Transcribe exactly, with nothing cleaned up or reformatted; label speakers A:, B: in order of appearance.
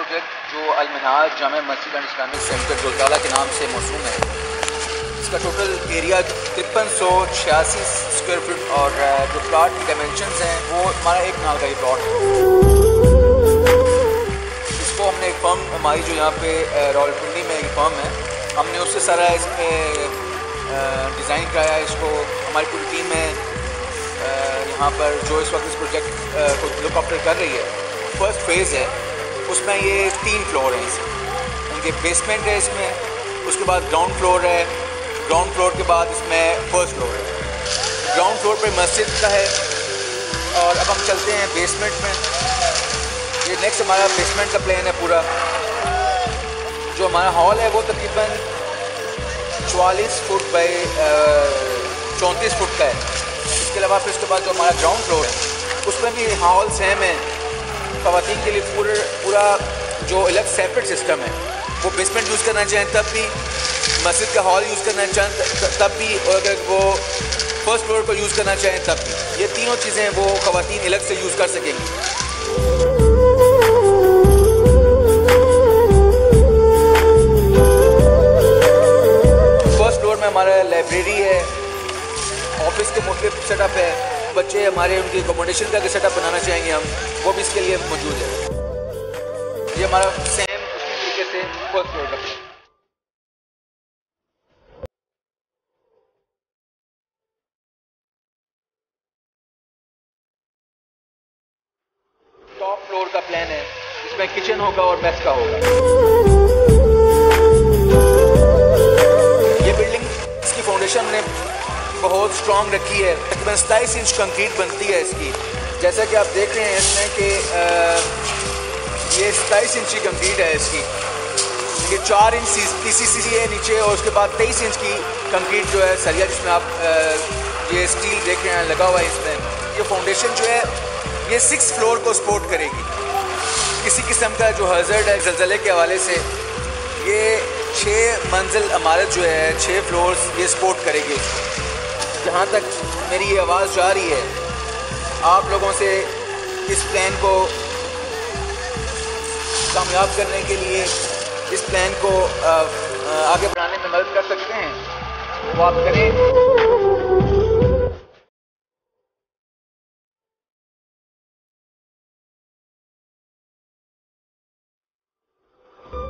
A: Project जो अल-मिनहाज जामे मस्जिद एंड इस्लामिक सेंटर जोलताला के नाम से मौसूम है, इसका टोटल एरिया तिरपन सौ छियासी स्क्वायर फीट और जो प्लाट की डायमेंशंस हैं वो हमारा एक नाल का ही प्लॉट है। इसको हमने एक फर्म हमारी जो यहाँ पे रावलपिंडी में एक फर्म है, हमने उससे सारा इसमें डिज़ाइन कराया। इसको हमारी पूरी टीम है यहाँ पर जो इस वक्त इस प्रोजेक्ट को लुक आफ्टर कर रही है। फर्स्ट फेज़ है, उसमें ये तीन फ्लोर हैं, इनके बेसमेंट है इसमें, उसके बाद ग्राउंड फ्लोर है, ग्राउंड फ्लोर के बाद इसमें फर्स्ट फ्लोर है। ग्राउंड फ्लोर पे मस्जिद का है और अब हम चलते हैं बेसमेंट में। ये नेक्स्ट हमारा बेसमेंट का प्लान है पूरा। जो हमारा हॉल है वो तकरीबन चवालीस फुट बाई चौंतीस फुट का है। इसके अलावा फिर उसके बाद जो हमारा ग्राउंड फ्लोर है उसमें भी हॉल सेम है। ख़वातीन के लिए पूरे पूरा जो अलग सेपरेट सिस्टम है, वो बेसमेंट यूज़ करना चाहें तब भी, मस्जिद का हॉल यूज़ करना चाहें तब भी, और अगर वो फर्स्ट फ्लोर को यूज़ करना चाहें तब भी, ये तीनों चीज़ें वो ख़वातीन अलग से यूज़ कर सकेंगी। फर्स्ट फ्लोर में हमारा लाइब्रेरी है, ऑफिस के मुख्तलिफ सेटअप है। बच्चे हमारे उनकी अकोमोडेशन का सेटअप बनाना चाहेंगे हम, वो भी इसके लिए मौजूद है। ये हमारा सेम उसी तरीके से फर्स्ट फ्लोर का टॉप फ्लोर का प्लान है, जिसमें किचन होगा और मेस का होगा। ये बिल्डिंग इसकी फाउंडेशन ने बहुत स्ट्रॉन्ग रखी है, तकरीबन सताईस इंच कंक्रीट बनती है इसकी। जैसा कि आप देख रहे हैं इसमें कि ये सताईस इंच की कंक्रीट है इसकी। ये चार इंच पी सी सी है नीचे, और उसके बाद तेईस इंच की कंक्रीट जो है सरिया, जिसमें आप आ, ये स्टील देख रहे हैं लगा हुआ है इसमें। ये फाउंडेशन जो है ये सिक्स फ्लोर को सपोर्ट करेगी। किसी किस्म का जो हज़र्ड है ज़लज़ले के हवाले से, ये छः मंजिल इमारत जो है, छः फ्लोर्स ये सपोर्ट करेगी उसको। जहाँ तक मेरी ये आवाज़ जा रही है, आप लोगों से इस प्लान को कामयाब करने के लिए, इस प्लान को आगे बढ़ाने में मदद कर सकते हैं, वो आप करें।